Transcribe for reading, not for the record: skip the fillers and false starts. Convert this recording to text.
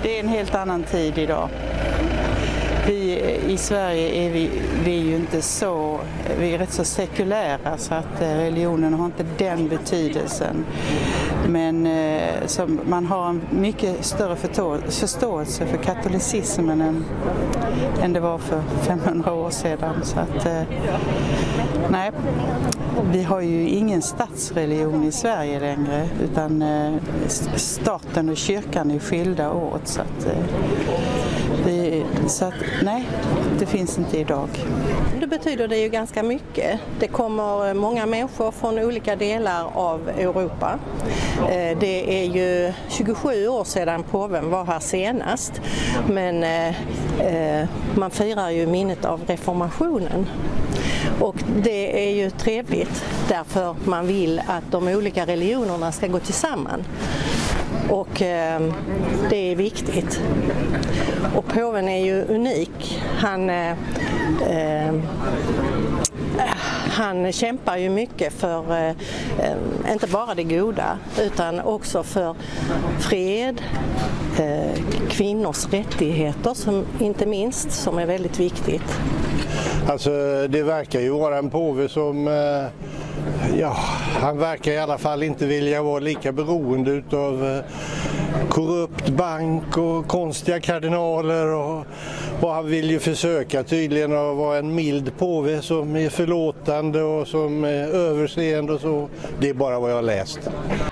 det är en helt annan tid idag. I Sverige är vi ju inte så, vi är rätt så sekulära så att religionen har inte den betydelsen. Men som man har en mycket större förståelse för katolicismen än det var för 500 år sedan. Så att, nej, vi har ju ingen statsreligion i Sverige längre utan staten och kyrkan är skilda åt. Så att nej, det finns inte idag. Det betyder det ju ganska mycket. Det kommer många människor från olika delar av Europa. Det är ju 27 år sedan påven var här senast, men man firar ju minnet av reformationen. Och det är ju trevligt därför man vill att de olika religionerna ska gå tillsammans. Och det är viktigt. Och påven är ju unik. Han kämpar ju mycket för inte bara det goda utan också för fred, kvinnors rättigheter som inte minst som är väldigt viktigt. Alltså det verkar ju vara en påve som han verkar i alla fall inte vilja vara lika beroende utav korrupt bank och konstiga kardinaler och han vill ju försöka tydligen att vara en mild påve som är förlåtande och som är överseende och så. Det är bara vad jag har läst.